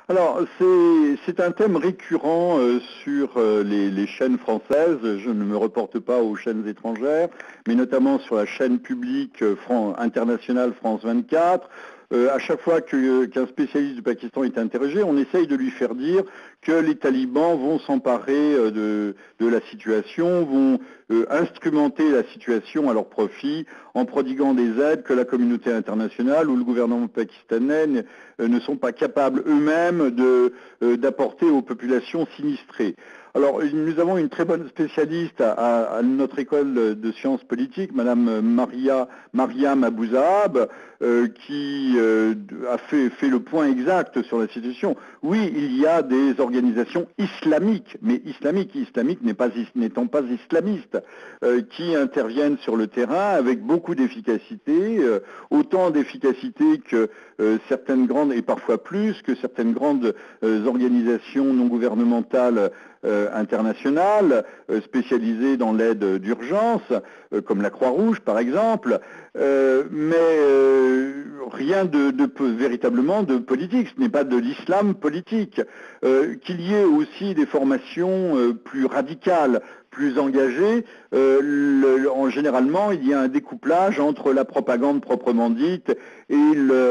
Alors, c'est un thème récurrent sur les chaînes françaises. Je ne me reporte pas aux chaînes étrangères, mais notamment sur la chaîne publique internationale France 24. À chaque fois qu'un spécialiste du Pakistan est interrogé, on essaye de lui faire dire que les talibans vont s'emparer de la situation, vont instrumenter la situation à leur profit en prodiguant des aides que la communauté internationale ou le gouvernement pakistanais ne sont pas capables eux-mêmes d'apporter aux populations sinistrées. Alors, nous avons une très bonne spécialiste à notre école de sciences politiques, Madame Mariam Abouzahab, qui a fait le point exact sur la situation. Oui, il y a des organisations islamiques, mais islamiques n'étant pas islamistes, qui interviennent sur le terrain avec beaucoup d'efficacité, autant d'efficacité que certaines grandes, et parfois plus, que certaines grandes organisations non gouvernementales internationales spécialisées dans l'aide d'urgence, comme la Croix-Rouge par exemple, mais rien véritablement de politique, ce n'est pas de l'islam politique. Qu'il y ait aussi des formations plus radicales, plus engagées, généralement il y a un découplage entre la propagande proprement dite et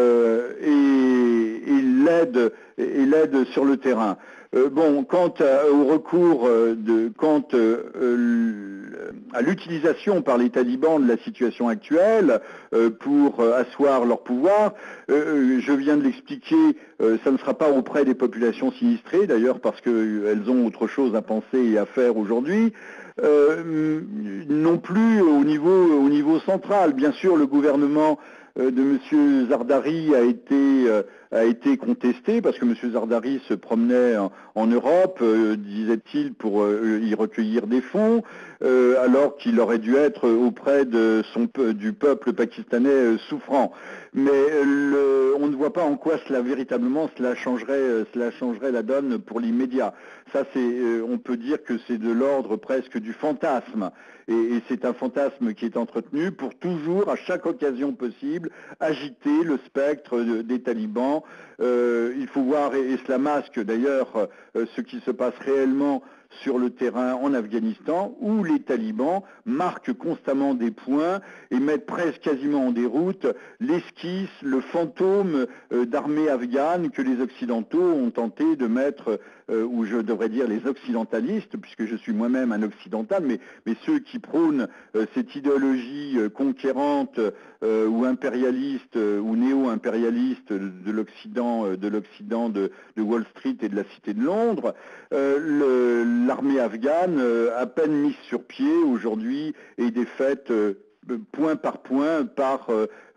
l'aide sur le terrain. Bon, quant au recours, à l'utilisation par les talibans de la situation actuelle pour asseoir leur pouvoir, je viens de l'expliquer, ça ne sera pas auprès des populations sinistrées, d'ailleurs parce qu'elles ont autre chose à penser et à faire aujourd'hui. Non plus au niveau central. Bien sûr, le gouvernement de M. Zardari a été contesté parce que M. Zardari se promenait en Europe, disait-il, pour y recueillir des fonds, alors qu'il aurait dû être auprès du peuple pakistanais souffrant. Mais on ne voit pas en quoi véritablement cela changerait la donne pour l'immédiat. Ça, on peut dire que c'est de l'ordre presque du fantasme. Et c'est un fantasme qui est entretenu pour toujours, à chaque occasion possible, agiter le spectre des talibans. Il faut voir, et cela masque d'ailleurs ce qui se passe réellement sur le terrain en Afghanistan, où les talibans marquent constamment des points et mettent presque quasiment en déroute l'esquisse, le fantôme d'armée afghane que les Occidentaux ont tenté de mettre, ou je devrais dire les occidentalistes, puisque je suis moi-même un occidental, mais ceux qui prônent cette idéologie conquérante ou impérialiste ou néo-impérialiste de l'Occident, de Wall Street et de la Cité de Londres, l'armée afghane, à peine mise sur pied aujourd'hui, est défaite point par point par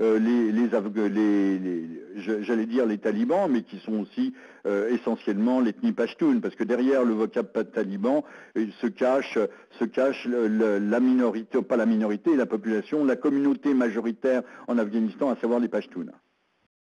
j'allais dire les talibans, mais qui sont aussi essentiellement l'ethnie pachtoune, parce que derrière le vocable taliban se cache la minorité, pas la minorité, la population, la communauté majoritaire en Afghanistan, à savoir les Pashtuns.